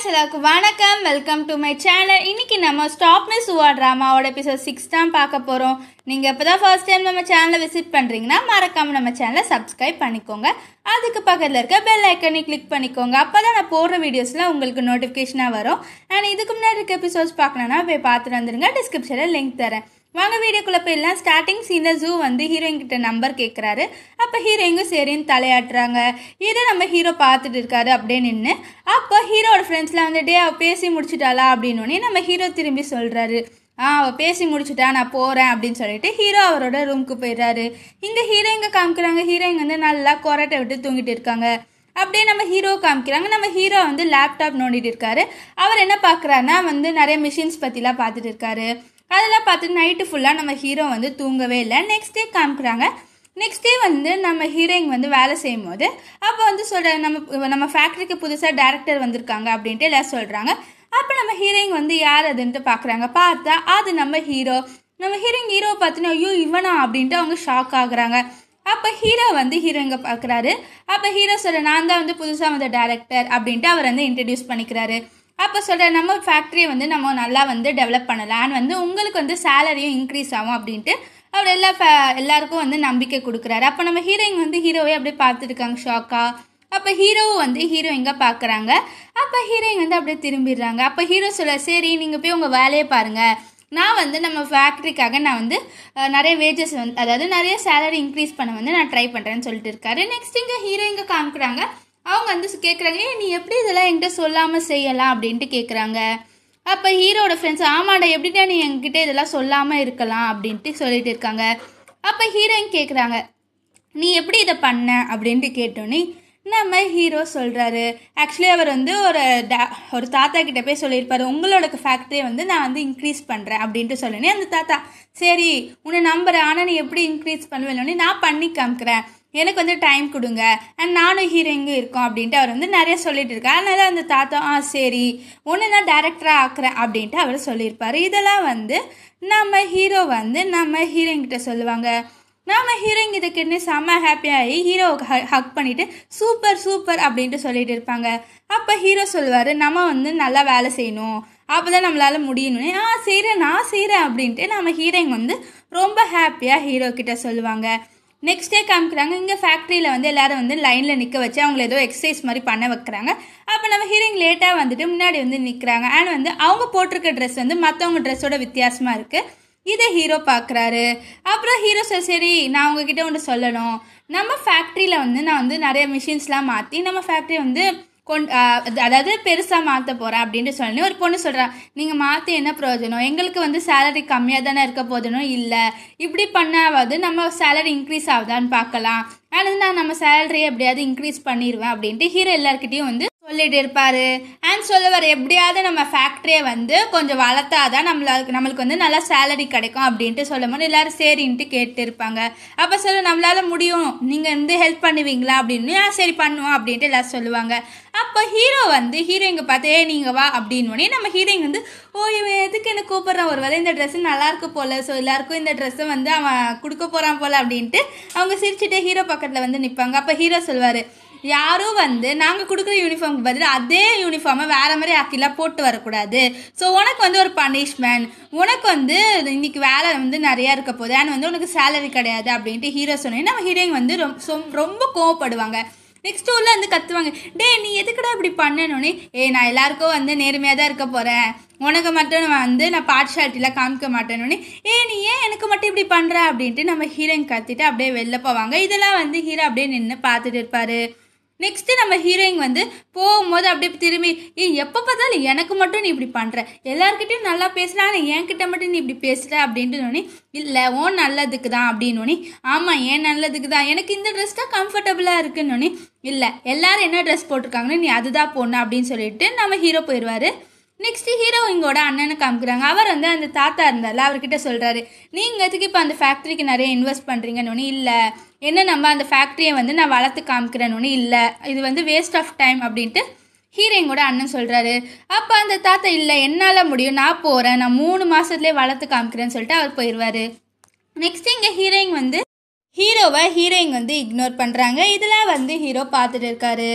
எல்லாருக்கும் வணக்கம். Welcome to my channel. இன்னைக்கு நம்ம ஸ்டாப் மிஸ் சுவா ட்ராமாவோட எபிசோட் 6 தான் பார்க்க போகிறோம். நீங்கள் இப்போ தான் ஃபர்ஸ்ட் டைம் நம்ம சேனலை விசிட் பண்ணுறீங்கன்னா மறக்காமல் நம்ம சேனலை சப்ஸ்கிரைப் பண்ணிக்கோங்க. அதுக்கு பக்கத்தில் இருக்க பெல் ஐக்கனை கிளிக் பண்ணிக்கோங்க. அப்போ தான் நான் போடுற வீடியோஸில் உங்களுக்கு நோட்டிஃபிகேஷனாக வரும். அண்ட் இதுக்கு முன்னாடி இருக்க எபிசோட்ஸ் பார்க்கணுன்னா போய் பார்த்துட்டு வந்துடுங்க. டிஸ்கிரிப்ஷனில் லிங்க் தரேன். வாங்க வீடியோக்குள்ளே போயிடலாம். ஸ்டார்டிங் சீனில் ஜூ வந்து ஹீரோயின் கிட்ட நம்பர் கேட்குறாரு. அப்போ ஹீரோயிங்கும் சரின்னு தலையாட்டுறாங்க. இதை நம்ம ஹீரோ பார்த்துட்டு இருக்காரு அப்படியே நின்று. அப்போ ஹீரோட ஃப்ரெண்ட்ஸ்லாம் வந்துட்டு அவள் பேசி முடிச்சுட்டாளா அப்படின்னோடனே நம்ம ஹீரோ திரும்பி சொல்கிறாரு, அவள் பேசி முடிச்சுட்டா, நான் போகிறேன் அப்படின்னு சொல்லிட்டு ஹீரோ அவரோட ரூமுக்கு போயிடுறாரு. இங்கே ஹீரோயிங்க காமிக்கிறாங்க. ஹீரோயின் வந்து நல்லா கொரட்டை விட்டு தூங்கிட்டு இருக்காங்க. அப்படியே நம்ம ஹீரோ காமிக்கிறாங்க. நம்ம ஹீரோ வந்து லேப்டாப் நோண்டிட்டு இருக்காரு. அவர் என்ன பார்க்குறாருன்னா வந்து நிறைய மிஷின்ஸ் பற்றிலாம் பார்த்துட்டு இருக்காரு. அதெல்லாம் பார்த்துட்டு நைட்டு ஃபுல்லாக நம்ம ஹீரோ வந்து தூங்கவே இல்லை. நெக்ஸ்ட் டே காமிக்கிறாங்க. நெக்ஸ்ட் டே வந்து நம்ம ஹீரோயின் வந்து வேலை செய்யும் போது அப்போ வந்து நம்ம ஃபேக்ட்ரிக்கு புதுசாக டைரக்டர் வந்திருக்காங்க அப்படின்ட்டு எல்லாம் சொல்கிறாங்க. அப்போ நம்ம ஹீரோயின் வந்து யார் அதுன்ட்டு பார்க்குறாங்க. பார்த்தா அது நம்ம ஹீரோ. நம்ம ஹீரோவை பார்த்துன்னு ஐயோ இவனா அப்படின்ட்டு அவங்க ஷாக் ஆகுறாங்க. அப்போ ஹீரோ வந்து ஹீரோயிங்க பார்க்குறாரு. அப்போ ஹீரோ நான் தான் வந்து புதுசாக வந்த டைரக்டர் அப்படின்ட்டு அவர் வந்து இன்ட்ரடியூஸ் பண்ணிக்கிறாரு. அப்போ நம்ம ஃபேக்ட்ரியை வந்து நம்ம நல்லா வந்து டெவலப் பண்ணலாம், வந்து உங்களுக்கு வந்து சேலரியும் இன்க்ரீஸ் ஆகும் அப்படின்ட்டு அவர் எல்லாருக்கும் வந்து நம்பிக்கை கொடுக்குறாரு. அப்போ நம்ம ஹீரோயின் வந்து ஹீரோவே அப்படியே பார்த்துருக்காங்க ஷாக்கா. அப்போ ஹீரோவும் வந்து ஹீரோயிங்க பார்க்குறாங்க. அப்போ ஹீரோயின் வந்து அப்படியே திரும்பிடுறாங்க. அப்போ ஹீரோ சரி நீங்கள் போய் உங்கள் வேலையை பாருங்கள், நான் வந்து நம்ம ஃபேக்ட்ரிக்காக நான் வந்து நிறைய வேஜஸ் வந்து அதாவது நிறைய சேலரி இன்க்ரீஸ் பண்ண வந்து நான் ட்ரை பண்ணுறேன்னு சொல்லிட்டு இருக்காரு. நெக்ஸ்ட் இங்கே ஹீரோயிங்க காமிக்கிறாங்க. அவங்க வந்து கேட்குறாங்க, நீ எப்படி இதெல்லாம் என்கிட்ட சொல்லாமல் செய்யலாம் அப்படின்ட்டு கேட்குறாங்க. அப்போ ஹீரோட ஃப்ரெண்ட்ஸ் ஆமாடா எப்படிடா நீ என்கிட்ட இதெல்லாம் சொல்லாமல் இருக்கலாம் அப்படின்ட்டு சொல்லிட்டு இருக்காங்க. அப்போ ஹீரோயின் கேட்குறாங்க, நீ எப்படி இதை பண்ண அப்படின்ட்டு கேட்டோன்னே நம்ம ஹீரோ சொல்கிறாரு, ஆக்சுவலி அவர் வந்து ஒரு தாத்தா கிட்ட போய் சொல்லியிருப்பாரு, உங்களோட ஃபேக்ட்ரியை வந்து நான் வந்து இன்க்ரீஸ் பண்ணுறேன் அப்படின்ட்டு சொல்லணே. அந்த தாத்தா சரி உன்னை நம்புறேன், ஆனால் நீ எப்படி இன்க்ரீஸ் பண்ணுவேன்னு நான் பண்ணி காமிக்கிறேன், எனக்கு வந்து டைம் கொடுங்க, அண்ட் நானும் ஹீரோயிங்கும் இருக்கோம் அப்படின்ட்டு அவர் வந்து நிறைய சொல்லிட்டு இருக்காரு. அதனால அந்த தாத்தா சரி ஒன்று நான் டைரக்டராக ஆக்குறேன் அப்படின்ட்டு அவர் சொல்லியிருப்பாரு. இதெல்லாம் வந்து நம்ம ஹீரோ வந்து நம்ம ஹீரோயின்கிட்ட சொல்லுவாங்க. நம்ம ஹீரோயின் இதை கேட்டு செம்ம ஹாப்பியாகி ஹீரோவுக்கு ஹக் பண்ணிவிட்டு சூப்பர் சூப்பர் அப்படின்ட்டு சொல்லிட்டு இருப்பாங்க. அப்போ ஹீரோ சொல்லுவார், நம்ம வந்து நல்லா வேலை செய்யணும், அப்போ தான் நம்மளால் முடியணும்னு. செய்கிறேன் நான் செய்கிறேன் அப்படின்ட்டு நம்ம ஹீரோயின் வந்து ரொம்ப ஹாப்பியாக ஹீரோ கிட்ட சொல்லுவாங்க. நெக்ஸ்ட் டே காமிக்கிறாங்க. இங்கே ஃபேக்ட்ரியில் வந்து எல்லாரும் வந்து லைனில் நிற்க வச்சு அவங்கள ஏதோ எக்ஸசைஸ் மாதிரி பண்ண வைக்கிறாங்க. அப்போ நம்ம ஹீரோயின் லேட்டாக வந்துட்டு முன்னாடி வந்து நிற்கிறாங்க. அண்ட் வந்து அவங்க போட்டிருக்க ட்ரெஸ் வந்து மற்றவங்க ட்ரெஸ்ஸோட வித்தியாசமாக இருக்குது. இதை ஹீரோ பார்க்குறாரு. அப்புறம் ஹீரோ சரி நான் உங்ககிட்ட ஒன்று சொல்லணும், நம்ம ஃபேக்ட்ரியில் வந்து நான் வந்து நிறைய மிஷின்ஸ்லாம் மாற்றி நம்ம ஃபேக்ட்ரி வந்து அதாவது பெருசாக மாற்ற போகிறேன் அப்படின்ட்டு சொல்லி ஒரு பொண்ணு சொல்கிறா, நீங்கள் மாற்றி என்ன பிரயோஜனம், எங்களுக்கு வந்து சேலரி கம்மியாக தானே இருக்க போதுனும் இல்லை, இப்படி பண்ணாவது நம்ம சேலரி இன்க்ரீஸ் ஆகுதான்னு பார்க்கலாம், ஆனால் நான் நம்ம சேலரியை எப்படியாவது இன்க்ரீஸ் பண்ணிடுவேன் அப்படின்ட்டு ஹீரோ எல்லாருக்கிட்டையும் வந்து சொல்லிட்டு இருப்பாரு. அண்ட் சொல்லுவார், எப்படியாவது நம்ம ஃபேக்ட்ரியை வந்து கொஞ்சம் வளர்த்தாதான் நம்மளுக்கு வந்து நல்லா சேலரி கிடைக்கும் அப்படின்ட்டு சொல்லும் போது எல்லாரும் சரின்ட்டு கேட்டு இருப்பாங்க. அப்போ நம்மளால முடியும், நீங்கள் வந்து ஹெல்ப் பண்ணுவீங்களா அப்படின்னு. சரி பண்ணுவோம் அப்படின்ட்டு எல்லாரும் சொல்லுவாங்க. அப்போ ஹீரோ வந்து ஹீரோயிங்க பார்த்து நீங்கள் வா அப்படின்னு நம்ம ஹீரோயின் வந்து இவன் எதுக்கு என்ன கூப்பிட்றான், ஒரு வேலை இந்த ட்ரெஸ்ஸு நல்லா இருக்கு போல, ஸோ எல்லாருக்கும் இந்த ட்ரெஸ்ஸை வந்து அவன் கொடுக்க போகிறான் போல அப்படின்ட்டு அவங்க சிரிச்சுட்டு ஹீரோ பக்கத்தில் வந்து நிற்பாங்க. அப்போ ஹீரோ சொல்வார், யாரும் வந்து நாங்கள் கொடுக்குற யூனிஃபார்முக்கு பதில் அதே யூனிஃபார்மை வேறு மாதிரி ஆக்கிலாம் போட்டு வரக்கூடாது, ஸோ உனக்கு வந்து ஒரு பனிஷ்மெண்ட், உனக்கு வந்து இன்னைக்கு வேலை வந்து நிறையா இருக்க போகுது, ஆனால் வந்து உனக்கு சேலரி கிடையாது அப்படின்ட்டு ஹீரோ சொன்னேன். நம்ம ஹீரோயின் வந்து ரொம்ப கோவப்படுவாங்க. நெக்ஸ்ட் ஊரில் வந்து கத்துவாங்க, நீ எதுக்குடா இப்படி பண்ணணுன்னே, நான் எல்லாருக்கும் வந்து நேர்மையாக தான் இருக்க போகிறேன், உனக்கு மட்டும் வந்து நான் பார்ஷாலிட்டிலாம் காமிக்க மாட்டேன்னு. நீ ஏன் எனக்கு மட்டும் இப்படி பண்ணுற அப்படின்ட்டு நம்ம ஹீரோயின் கத்திட்டு அப்படியே வெளில போவாங்க. இதெல்லாம் வந்து ஹீரோ அப்படியே நின்று பார்த்துட்டு இருப்பார். நெக்ஸ்ட்டு நம்ம ஹீரோயின் வந்து போகும்போது அப்படியே திரும்பி எப்போ பார்த்தாலும் எனக்கு மட்டும் நீ இப்படி பண்ணுற, எல்லாருக்கிட்டையும் நல்லா பேசுகிற, ஆனால் என்கிட்ட மட்டும் நீ இப்படி பேசுகிற அப்படின்ட்டு இல்லை ஓன் நல்லதுக்கு தான் அப்படின்னு. ஆமாம் ஏன் நல்லதுக்கு தான், எனக்கு இந்த ட்ரெஸ் தான் கம்ஃபர்டபுளாக இருக்குன்னு. இல்லை எல்லாரும் என்ன ட்ரெஸ் போட்டிருக்காங்கன்னு நீ அதுதான் போடணும் அப்படின்னு சொல்லிட்டு நம்ம ஹீரோ போயிடுவார். நெக்ஸ்ட் ஹீரோயிங்கோட அண்ணனை காமிக்கிறாங்க. அவர் வந்து அந்த தாத்தா இருந்தார்ல அவர்கிட்ட சொல்கிறாரு, நீங்கள் எதுக்கு இப்போ அந்த ஃபேக்ட்ரிக்கு நிறைய இன்வெஸ்ட் பண்ணுறீங்கன்னு. இல்லை என்ன நம்ம அந்த ஃபேக்ட்ரியை வந்து நான் வளர்த்து காமிக்கிறேன்னு. இல்லை இது வந்து வேஸ்ட் ஆஃப் டைம் அப்படின்ட்டு ஹீரோயிங்கோட அண்ணன் சொல்கிறாரு. அப்போ அந்த தாத்தா இல்லை என்னால் முடியும், நான் போகிறேன், நான் 3 மாதத்துலேயே வளர்த்து காமிக்கிறேன்னு சொல்லிட்டு அவர் போயிடுவார். நெக்ஸ்ட் இங்கே ஹீரோயின் வந்து ஹீரோயின் வந்து இக்னோர் பண்ணுறாங்க. இதெல்லாம் வந்து ஹீரோ பார்த்துட்டு இருக்காரு.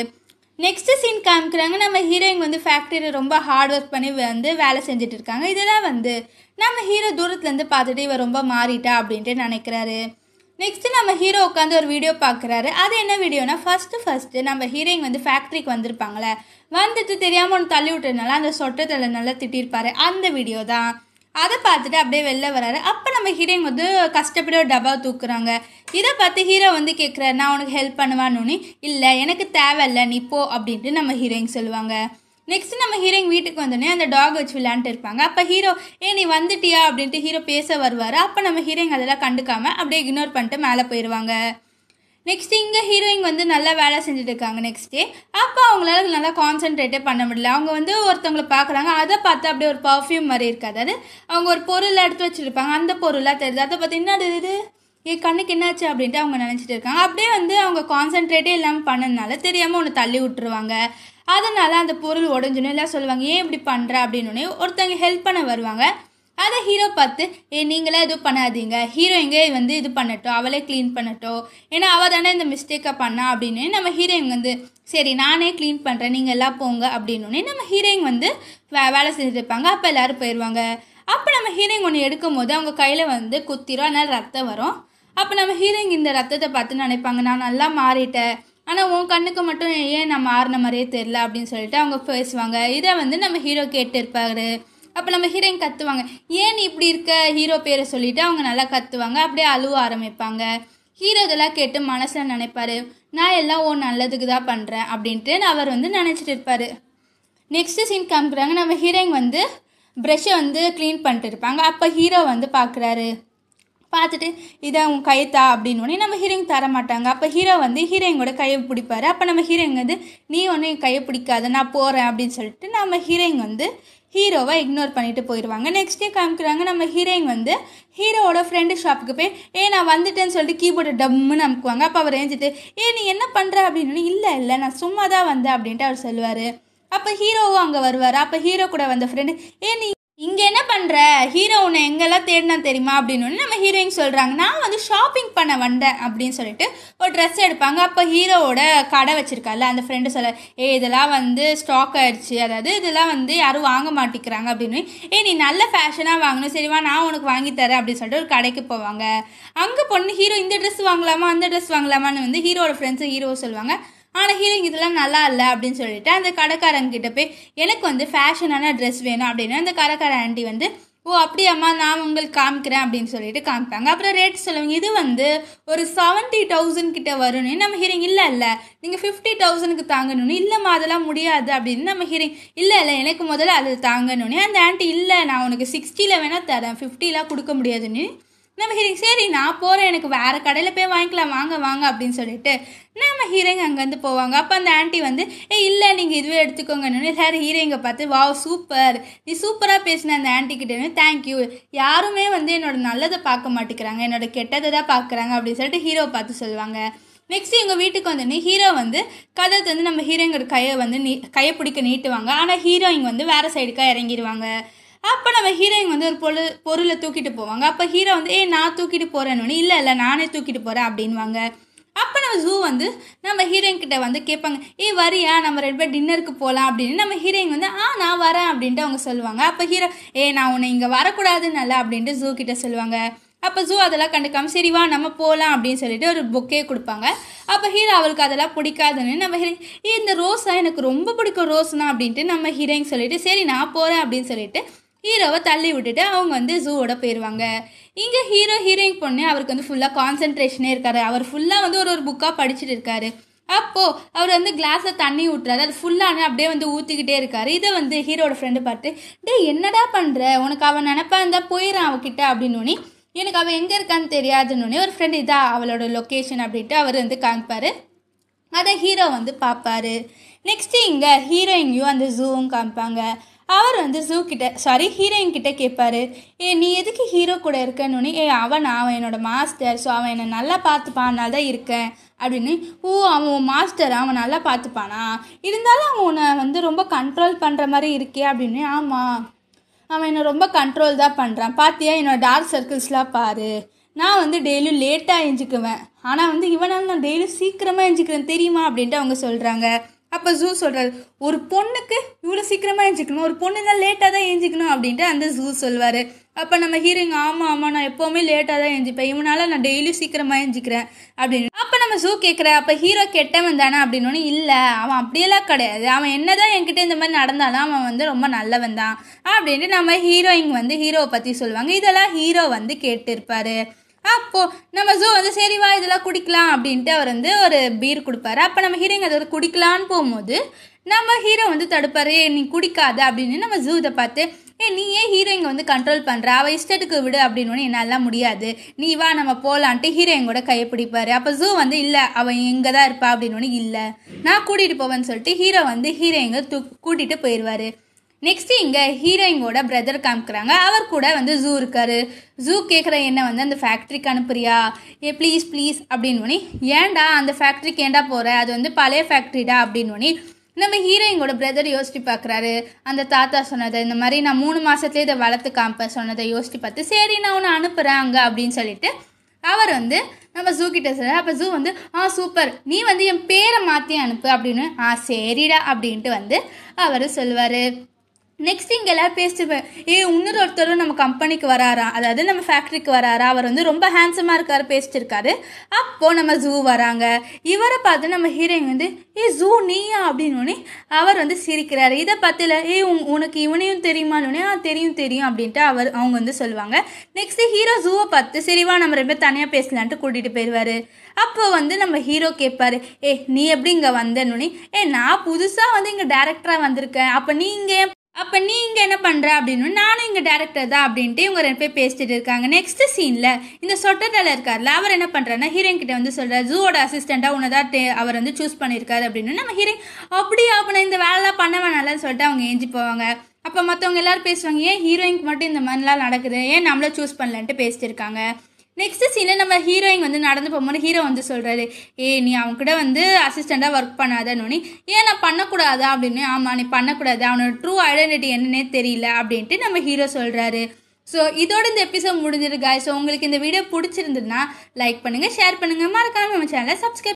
நெக்ஸ்ட் சீன் காமிக்கிறாங்க. நம்ம ஹீரோயின் வந்து ஃபேக்ட்ரியில் ரொம்ப ஹார்ட் ஒர்க் பண்ணி வந்து வேலை செஞ்சுட்டு இருக்காங்க. இதெல்லாம் வந்து நம்ம ஹீரோ தூரத்துலேருந்து பார்த்துட்டு இவ ரொம்ப மாறிட்டா அப்படின்ட்டு நினைக்கிறாரு. நெக்ஸ்ட்டு நம்ம ஹீரோ உட்காந்து ஒரு வீடியோ பார்க்குறாரு. அது என்ன வீடியோனா ஃபஸ்ட்டு நம்ம ஹீரோயின் வந்து ஃபேக்ட்ரிக்கு வந்திருப்பாங்களே, வந்துட்டு தெரியாமல் ஒன்று தள்ளி விட்டுறதுனால அந்த சொட்டத்தில் நல்லா திட்டிருப்பாரு. அந்த வீடியோ தான். அதை பார்த்துட்டு அப்படியே வெளில வராரு. அப்போ நம்ம ஹீரோயின் வந்து கஷ்டப்பட்டு ஒரு டப்பா தூக்குறாங்க. இதை பார்த்து ஹீரோ வந்து கேட்குறாரு, நான் உனக்கு ஹெல்ப் பண்ணுவான்னு. இல்லை, எனக்கு தேவையில்லை, நீ போ அப்படின்ட்டு நம்ம ஹீரோயின் சொல்லுவாங்க. நெக்ஸ்ட் நம்ம ஹீரோயின் வீட்டுக்கு வந்தோடனே அந்த டாக் வச்சு விளையாண்டுட்டு இருப்பாங்க. அப்போ ஹீரோ நீ வந்துட்டியா அப்படின்ட்டு ஹீரோ பேச வருவார். அப்போ நம்ம ஹீரோயின் அதெல்லாம் கண்டுக்காமல் அப்படியே இக்னோர் பண்ணிட்டு மேலே போயிடுவாங்க. நெக்ஸ்ட் இங்கே ஹீரோயின் வந்து நல்லா வேலை செஞ்சுட்டு இருக்காங்க நெக்ஸ்ட் டே. அப்போ அவங்களால நல்லா கான்சென்ட்ரேட்டே பண்ண முடியல. அவங்க வந்து ஒருத்தவங்களை பார்க்குறாங்க. அதை பார்த்து அப்படியே ஒரு பர்ஃப்யூம் மாதிரி இருக்காது. அதாவது அவங்க ஒரு பொருளை எடுத்து வச்சுருப்பாங்க. அந்த பொருளாக தெரியுது. அதை பார்த்து என்னது இது, என் கண்ணுக்கு என்னாச்சு அப்படின்ட்டு அவங்க நினச்சிட்டு இருக்காங்க. அப்படியே வந்து அவங்க கான்சென்ட்ரேட்டே இல்லாமல் பண்ணதுனால தெரியாமல் ஒன்று தள்ளி விட்டுருவாங்க. அதனால அந்த பொருள் உடஞ்சுன்னு எல்லாம் சொல்லுவாங்க. ஏன் இப்படி பண்ணுற அப்படின்னு ஒருத்தவங்க ஹெல்ப் பண்ண வருவாங்க. அதை ஹீரோ பார்த்து நீங்களே எதுவும் பண்ணாதீங்க, ஹீரோயிங்க வந்து இது பண்ணட்டும், அவளே க்ளீன் பண்ணட்டும், ஏன்னா அவள் தானே இந்த மிஸ்டேக்கை பண்ணா அப்படின்னு நம்ம ஹீரோயின் வந்து சரி நானே க்ளீன் பண்ணுறேன், நீங்கள் எல்லாம் போங்க அப்படின்னு நம்ம ஹீரோயின் வந்து வேலை செஞ்சுட்டு இருப்பாங்க. அப்போ எல்லோரும் போயிடுவாங்க. அப்போ நம்ம ஹீரோயின் ஒன்று எடுக்கும் போது அவங்க கையில் வந்து குத்திரும், அதனால் ரத்தம் வரும். அப்போ நம்ம ஹீரோயின் இந்த ரத்தத்தை பார்த்து நினைப்பாங்க, நான் நல்லா மாறிட்டேன், ஆனால் உன் கண்ணுக்கு மட்டும் ஏன் நான் மாறின மாதிரியே தெரில அப்படின்னு சொல்லிட்டு அவங்க பேசுவாங்க. இதை வந்து நம்ம ஹீரோ கேட்டு இருப்பாரு. அப்போ நம்ம ஹீரோயின் கத்துவாங்க, ஏன் நீ இப்படி இருக்க ஹீரோ பேரை சொல்லிட்டு அவங்க நல்லா கத்துவாங்க. அப்படியே அழுவ ஆரம்பிப்பாங்க. ஹீரோ இதெல்லாம் கேட்டு மனசில் நினைப்பாரு, நான் எல்லாம் நல்லதுக்கு தான் பண்ணுறேன் அப்படின்ட்டு அவர் வந்து நினச்சிட்டு இருப்பார். நெக்ஸ்ட்டு சீன் காமிக்கிறாங்க. நம்ம ஹீரோயின் வந்து ப்ரெஷ்ஷை வந்து க்ளீன் பண்ணிட்டு இருப்பாங்க. அப்போ ஹீரோ வந்து பார்க்குறாரு. பார்த்துட்டு இதை உன் கைத்தா அப்படின்னு நம்ம ஹீரோயின் தர மாட்டாங்க. அப்போ ஹீரோ வந்து ஹீரோயினோட கையை பிடிப்பாரு. அப்போ நம்ம ஹீரோயின் வந்து நீ ஒன்று என் கையை பிடிக்காத, நான் போகிறேன் அப்படின்னு சொல்லிட்டு நம்ம ஹீரோயின் வந்து ஹீரோவை இக்னோர் பண்ணிட்டு போயிடுவாங்க. நெக்ஸ்ட் டே காமிக்கிறாங்க. நம்ம ஹீரோயின் வந்து ஹீரோவோட ஃப்ரெண்டு ஷாப்புக்கு போய் நான் வந்துட்டேன்னு சொல்லிட்டு கீபோர்டு டம்முன்னு அமுக்குவாங்க. அப்போ அவர் ஏஞ்சிட்டு நீ என்ன பண்ணுற அப்படின்னு இல்லை நான் சும்மா தான் வந்தேன் அப்படின்ட்டு அவர் சொல்லுவார். அப்போ ஹீரோவும் அங்கே வருவார். அப்போ ஹீரோ கூட வந்த ஃப்ரெண்டு நீ இங்கே என்ன பண்ணுற, ஹீரோ உன்னை எங்கெல்லாம் தேடினா தெரியுமா அப்படின்னு நம்ம ஹீரோயின் சொல்கிறாங்க. நான் வந்து ஷாப்பிங் பண்ண வந்தேன் அப்படின்னு சொல்லிட்டு ஒரு ட்ரெஸ் எடுப்பாங்க. அப்போ ஹீரோவோட கடை வச்சுருக்கால அந்த ஃப்ரெண்டு சொல்ல இதெல்லாம் வந்து ஸ்டாக் ஆகிடுச்சு, அதாவது இதெல்லாம் வந்து யாரும் வாங்க மாட்டேங்கிறாங்க அப்படின்னு நீ நல்ல ஃபேஷனாக வாங்கணும், சரிவா நான் உனக்கு வாங்கி தரேன் அப்படின்னு சொல்லிட்டு ஒரு கடைக்கு போவாங்க. அங்கே பொண்ணு ஹீரோ இந்த ட்ரெஸ் வாங்கலாமா அந்த ட்ரெஸ் வாங்கலாமான்னு வந்து ஹீரோட ஃப்ரெண்ட்ஸு ஹீரோ சொல்லுவாங்க. ஆனால் ஹீரோயின் இதெல்லாம் நல்லா இல்லை அப்படின்னு சொல்லிட்டு அந்த கடைக்காரங்கிட்ட போய் எனக்கு வந்து ஃபேஷனான ட்ரெஸ் வேணும் அப்படின்னு அந்த கடைக்கார ஆண்டி வந்து அப்படியாம்மா நான் உங்களுக்கு காமிக்கிறேன் அப்படின்னு சொல்லிட்டு காமிப்பாங்க. அப்புறம் ரேட் சொல்லுவாங்க. இது வந்து ஒரு 70,000 கிட்ட வரும்னு நம்ம ஹீரோயின் இல்லை நீங்கள் 50,000க்கு தாங்கணும்னு, இல்லைம்மா அதெல்லாம் முடியாது அப்படின்னு நம்ம ஹீரோயின் இல்லை எனக்கு முதல்ல அது தாங்கணும்னு அந்த ஆண்டி இல்லை நான் உனக்கு 60ல் வேணால் தரேன், 50லாம் கொடுக்க முடியாதுன்னு நம்ம ஹீரோயின் சரி நான் போகிறேன், எனக்கு வேறு கடையில் போய் வாங்கிக்கலாம் வாங்க அப்படின்னு சொல்லிட்டு நம்ம ஹீரோயின் அங்கேருந்து போவாங்க. அப்போ அந்த ஆண்டி வந்து இல்லை நீங்கள் இதுவே எடுத்துக்கோங்கன்னு எல்லாரும் ஹீரோயிங்க பார்த்து வாவ் சூப்பர், நீ சூப்பராக பேசின அந்த ஆண்டிக்கிட்டே தேங்க்யூ, யாருமே வந்து என்னோட நல்லதை பார்க்க மாட்டேங்கிறாங்க, என்னோட கெட்டதை தான் பார்க்குறாங்க அப்படின்னு சொல்லிட்டு ஹீரோவை பார்த்து சொல்லுவாங்க. நெக்ஸ்ட் எங்கள் வீட்டுக்கு வந்தோடனே ஹீரோ வந்து கதை வந்து நம்ம ஹீரோயினோட கையை வந்து கையை பிடிக்க நீட்டுவாங்க. ஆனால் ஹீரோயின் வந்து வேறு சைடுக்காக இறங்கிடுவாங்க. அப்போ நம்ம ஹீரோயின் வந்து ஒரு பொருளை தூக்கிட்டு போவாங்க. அப்போ ஹீரோ வந்து நான் தூக்கிட்டு போகிறேன்னு இல்லை நானே தூக்கிட்டு போகிறேன் அப்படின்வாங்க. அப்போ நம்ம ஜூ வந்து நம்ம ஹீரோயின் கிட்ட வந்து கேட்பாங்க வரியா நம்ம 2 பேர் டின்னருக்கு போகலாம் அப்படின்னு நம்ம ஹீரோயின் வந்து நான் வரேன் அப்படின்ட்டு அவங்க சொல்லுவாங்க. அப்போ ஹீரோ நான் உன்னை இங்கே வரக்கூடாதுன்னு அப்படின்ட்டு ஜூ கிட்ட சொல்லுவாங்க. அப்போ ஜூ அதெல்லாம் கண்டுக்காம சரி வா நம்ம போகலாம் அப்படின்னு சொல்லிட்டு ஒரு பொக்கே கொடுப்பாங்க. அப்போ ஹீரோ அவளுக்கு அதெல்லாம் பிடிக்காதுன்னு நம்ம ஹீரோயின் இந்த ரோஸா எனக்கு ரொம்ப பிடிக்கும் ரோஸ்னா அப்படின்ட்டு நம்ம ஹீரோயின் சொல்லிட்டு சரி நான் போகிறேன் அப்படின்னு சொல்லிட்டு ஹீரோவை தள்ளி விட்டுட்டு அவங்க வந்து ஜூவோட போயிடுவாங்க. இங்கே ஹீரோயின் பொண்ணு அவருக்கு வந்து ஃபுல்லாக கான்சென்ட்ரேஷனே இருக்காரு. அவர் ஃபுல்லாக வந்து ஒரு புக்காக படிச்சுட்டு இருக்காரு. அப்போது அவர் வந்து கிளாஸில் தண்ணி ஊட்டுறாரு, அது ஃபுல்லானு அப்படியே வந்து ஊற்றிக்கிட்டே இருக்காரு. இதை வந்து ஹீரோட ஃப்ரெண்டு பார்த்து என்னடா பண்ணுற, உனக்கு அவன் நினப்பா இருந்தால் போயிடான் அவகிட்ட அப்படின்னு எனக்கு அவள் எங்கே இருக்கான்னு தெரியாதுன்னு ஒரு ஃப்ரெண்டு இதா அவளோட லொக்கேஷன் அப்படின்ட்டு அவர் வந்து காமிப்பார். அதை ஹீரோ வந்து பார்ப்பாரு. நெக்ஸ்ட்டு இங்கே ஹீரோயினையும் அந்த ஜூவும் காமிப்பாங்க. அவர் வந்து ஹீரோயின் கிட்ட கேட்பாரு நீ எதுக்கு ஹீரோ கூட இருக்கன்னு அவன் என்னோட மாஸ்டர், ஸோ அவன் என்னை நல்லா பார்த்துப்பான் அதனால தான் இருக்கேன் அப்படின்னு அவன் மாஸ்டர் அவன் நல்லா பார்த்துப்பானா, இருந்தாலும் அவன் உன்னை வந்து ரொம்ப கண்ட்ரோல் பண்ணுற மாதிரி இருக்கே அப்படின்னு ஆமாம் அவன் என்னை ரொம்ப கண்ட்ரோல் தான் பண்ணுறான், பார்த்தியா என்னோட டார்க் சர்க்கிள்ஸ்லாம் பாரு, நான் வந்து டெய்லியும் லேட்டாக எஞ்சிக்குவேன், ஆனால் வந்து இவனால் நான் டெய்லியும் சீக்கிரமாக எஞ்சிக்கிறேன் தெரியுமா அப்படின்ட்டு அவங்க சொல்கிறாங்க. அப்போ ஜூ சொல்கிறாரு, ஒரு பொண்ணுக்கு இவ்வளோ சீக்கிரமாக எழுஞ்சிக்கணும், ஒரு பொண்ணு தான் லேட்டாக தான் எழுஞ்சிக்கணும் அப்படின்ட்டு அந்த ஜூ சொல்வார். அப்போ நம்ம ஹீரோயிங், ஆமாம் நான் எப்போவுமே லேட்டாக தான் எழுந்திப்பேன், இவனால நான் டெய்லியும் சீக்கிரமாக எழுஞ்சிக்கிறேன் அப்படின்னு. அப்போ நம்ம ஜூ கேட்குற, அப்போ ஹீரோ கெட்டவன் தானே அப்படின்னோன்னு, இல்லை அவன் அப்படியெல்லாம் கிடையாது, அவன் என்னதான் என்கிட்ட இந்த மாதிரி நடந்தாலும் அவன் ரொம்ப நல்லவன் தான் அப்படின்ட்டு நம்ம ஹீரோயின் ஹீரோவை பற்றி சொல்லுவாங்க. இதெல்லாம் ஹீரோ கேட்டிருப்பாரு. அப்போது நம்ம ஜூ சரிவா இதெல்லாம் குடிக்கலாம் அப்படின்ட்டு அவர் ஒரு பீர் கொடுப்பாரு. அப்போ நம்ம ஹீரோயிங் அதை குடிக்கலான்னு போகும்போது நம்ம ஹீரோ தடுப்பாரு, நீ குடிக்காத அப்படின்னு. நம்ம ஜூ இதை பார்த்து, நீ ஏன் ஹீரோயிங் கண்ட்ரோல் பண்ணுற, அவள் இஷ்டத்துக்கு விடு அப்படின்னு. என்னாலாம் முடியாது, நீ வா நம்ம போகலான்ட்டு ஹீரோயிங்கோட கையை பிடிப்பாரு. அப்போ ஜூ இல்லை அவன் எங்கே தான் இருப்பா அப்படின்னு. இல்லை நான் கூட்டிகிட்டு போவேன்னு சொல்லிட்டு ஹீரோ ஹீரோயிங்க கூட்டிகிட்டு போயிடுவார். நெக்ஸ்ட்டு இங்கே ஹீரோயிங்கோட பிரதர் காமிக்கிறாங்க. அவர் கூட ஜூ இருக்காரு. ஜூ கேட்குற என்ன அந்த ஃபேக்ட்ரிக்கு அனுப்புறியா, ப்ளீஸ் ப்ளீஸ் அப்படின்னு. ஏன்டா அந்த ஃபேக்ட்ரிக்கு ஏன்டா போகிற, அது பழைய ஃபேக்ட்ரிடா அப்படின்னு. நம்ம ஹீரோயிங்கோட பிரதர் யோசிச்சு பார்க்குறாரு. அந்த தாத்தா சொன்னதை, இந்த மாதிரி நான் 3 மாதத்துலேயே இதை வளர்த்து காமிப்பேன் சொன்னதை யோசிச்சு பார்த்து, சரி நான் உன்னை அனுப்புகிறேன் அங்கே அப்படின்னு சொல்லிட்டு அவர் நம்ம ஜூ கிட்ட சொல்கிறார். அப்போ ஜூ சூப்பர், நீ என் பேரை மாற்றி அனுப்பு அப்படின்னு. சரிடா அப்படின்ட்டு அவர் சொல்லுவார். நெக்ஸ்ட் இங்கே எல்லோரும் பேசிட்டுப்பேன், இன்னொரு ஒருத்தரும் நம்ம கம்பெனிக்கு வராரா, அதாவது நம்ம ஃபேக்ட்ரிக்கு வராரா, அவர் ரொம்ப ஹேண்ட்ஸமாக இருக்காரு, பேசிட்டுருக்காரு. அப்போது நம்ம ஜூ வராங்க. இவரை பார்த்து நம்ம ஹீரோயின் ஜூ நீயா அப்படின்னு அவர் சிரிக்கிறாரு. இதை பார்த்துல உனக்கு இவனையும் தெரியுமான்னு, தெரியும் தெரியும் அப்படின்ட்டு அவங்க சொல்லுவாங்க. நெக்ஸ்ட் ஹீரோ ஜூவை பார்த்து, சரிவா நம்ம 2 பேர் தனியாக பேசலான்ட்டு கூட்டிகிட்டு போயிடுவார். அப்போ நம்ம ஹீரோ கேட்பாரு, நீ எப்படி இங்கே வந்தேன்னு. நான் புதுசாக இங்கே டேரக்டராக வந்திருக்கேன், அப்போ நீ இங்கே என்ன பண்ணுற அப்படின்னு. நானும் இங்கே டேரக்டர் தான் அப்படின்ட்டு இவங்க 2 பேர் பேசிட்டு இருக்காங்க. நெக்ஸ்ட் சீனில் இந்த சொட்டத்தில் இருக்கார்ல, அவர் என்ன பண்ணுறாருன்னா ஹீரோயின் கிட்ட சொல்கிறார், ஜூவோட அசிஸ்டண்ட்டாக உன்னை தான் அவர் சூஸ் பண்ணியிருக்காரு அப்படின்னு. நம்ம ஹீரோயின் அப்படியே அப்போ இந்த வேலைலாம் பண்ண வேணாம்னு சொல்லிட்டு அவங்க ஏஞ்சி போவாங்க. அப்போ மற்றவங்க எல்லோரும் பேசுவாங்க, ஏன் ஹீரோயினுக்கு மட்டும் இந்த மாதிரிலாம் நடக்குது, ஏன் நம்மளை சூஸ் பண்ணலன்ட்டு பேசிட்டு இருக்காங்க. நெக்ஸ்ட் சீனில் நம்ம ஹீரோயின் நடந்து போகும்போது ஹீரோ சொல்கிறாரு, நீ அவன்கிட்ட அசிஸ்டண்ட்டாக ஒர்க் பண்ணாதன்னு. ஏன் நான் பண்ணக்கூடாதா அப்படின்னு. ஆமாம் நீ பண்ணக்கூடாது, அவனோட ட்ரூ ஐடென்டிட்டி என்னன்னே தெரியல அப்படின்ட்டு நம்ம ஹீரோ சொல்கிறாரு. ஸோ இதோட இந்த எபிசோட் முடிஞ்சிருக்கு. ஸோ உங்களுக்கு இந்த வீடியோ பிடிச்சிருந்ததுன்னா லைக் பண்ணுங்கள், ஷேர் பண்ணுங்கள், மறக்காமல் நம்ம சேனலை சப்ஸ்கிரைப்